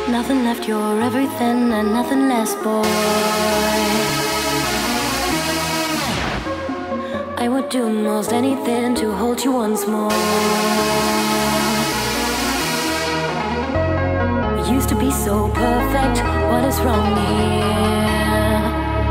Nothing left, you're everything and nothing less, boy. I would do most anything to hold you once more. We used to be so perfect, what is wrong here?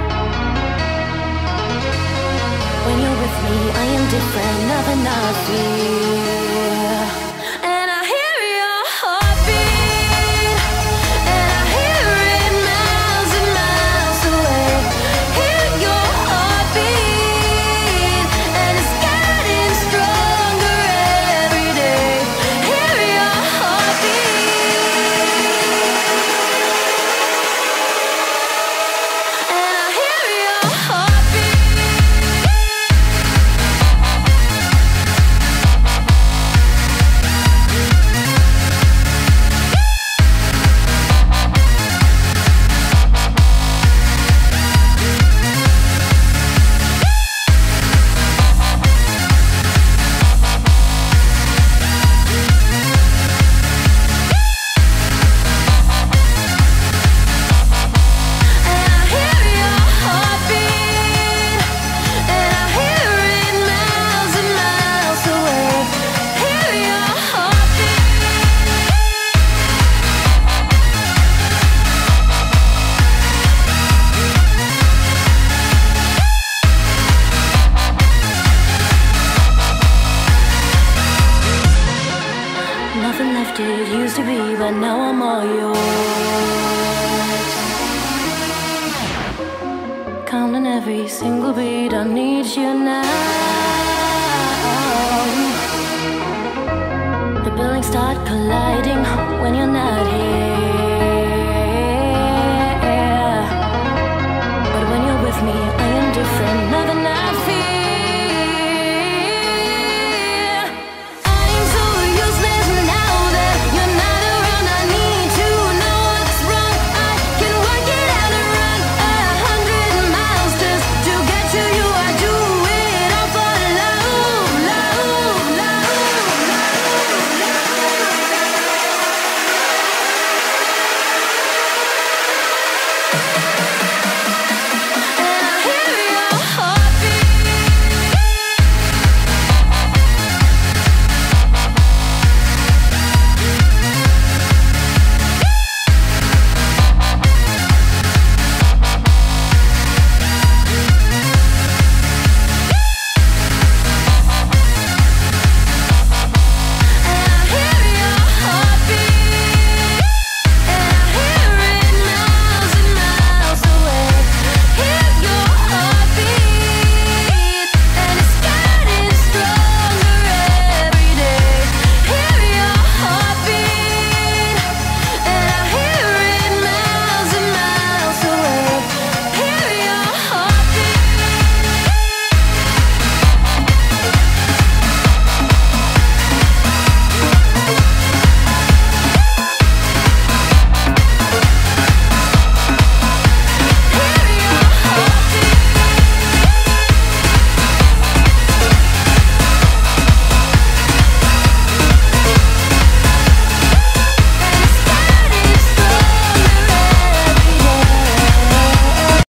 When you're with me, I am different, nothing I fear. And I hear your heartbeat, and I hear it miles and miles away. Hear your heartbeat, and it's getting stronger every day. Hear your heartbeat, and I hear your heartbeat. Nothing left it used to be, but now I'm all yours. Counting every single beat, I need you now. The buildings start colliding when